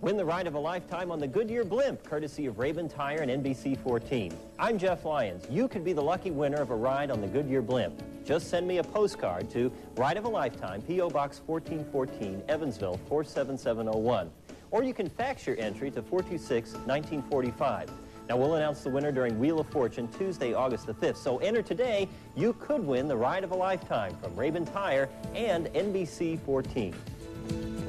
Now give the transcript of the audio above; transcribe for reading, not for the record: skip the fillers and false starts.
Win the ride of a lifetime on the Goodyear Blimp, courtesy of Raben Tire and NBC 14. I'm Jeff Lyons. You could be the lucky winner of a ride on the Goodyear Blimp. Just send me a postcard to Ride of a Lifetime, P.O. Box 1414, Evansville 47701. Or you can fax your entry to 426-1945. Now, we'll announce the winner during Wheel of Fortune Tuesday, August the 5th. So enter today. You could win the ride of a lifetime from Raben Tire and NBC 14.